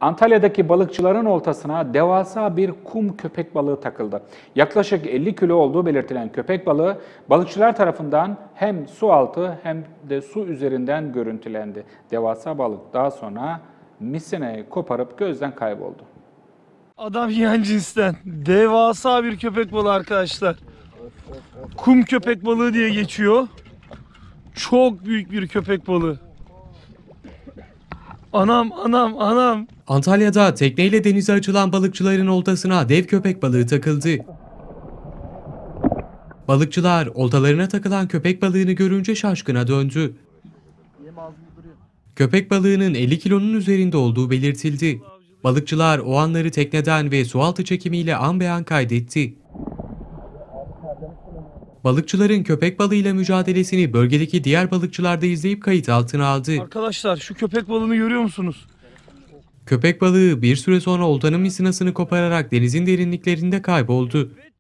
Antalya'daki balıkçıların oltasına devasa bir kum köpek balığı takıldı. Yaklaşık 50 kilo olduğu belirtilen köpek balığı balıkçılar tarafından hem su altı hem de su üzerinden görüntülendi. Devasa balık daha sonra misinayı koparıp gözden kayboldu. Adam yiyen cinsten. Devasa bir köpek balığı arkadaşlar. Kum köpek balığı diye geçiyor. Çok büyük bir köpek balığı. Anam. Antalya'da tekneyle denize açılan balıkçıların oltasına dev köpek balığı takıldı. Balıkçılar oltalarına takılan köpek balığını görünce şaşkına döndü. Köpek balığının 50 kilonun üzerinde olduğu belirtildi. Balıkçılar o anları tekneden ve sualtı çekimiyle an be an kaydetti. Balıkçıların köpek balığıyla mücadelesini bölgedeki diğer balıkçılar da izleyip kayıt altına aldı. Arkadaşlar şu köpek balığını görüyor musunuz? Köpek balığı bir süre sonra oltanın misinasını kopararak denizin derinliklerinde kayboldu.